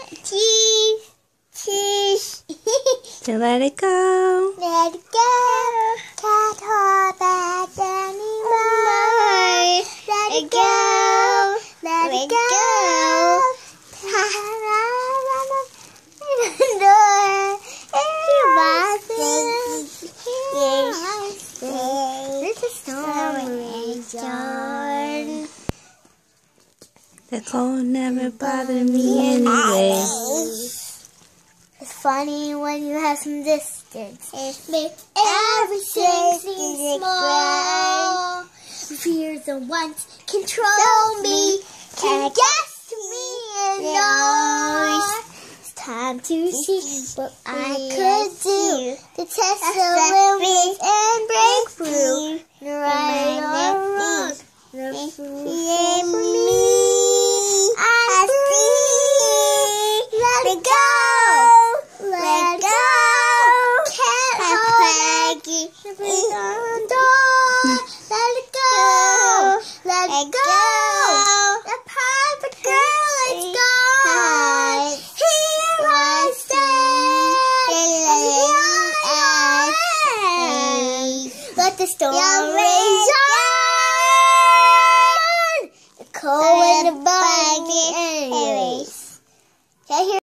Cheese. To let it go. Let it go. Can't hold back anymore. Let it go. Let it go. The cold never bothered me anyway. It's funny when you have some distance. It makes everything seem small. Fears that once control me can guess to me and noise. It's time to see what I could do to test the limits and break through. Right or wrong, for me. Let it go. Let it go. Can't hold it. Let it go. Let it go. The perfect girl is gone. Here I stand. Let the storm rage on. The cold and the buggy anyways.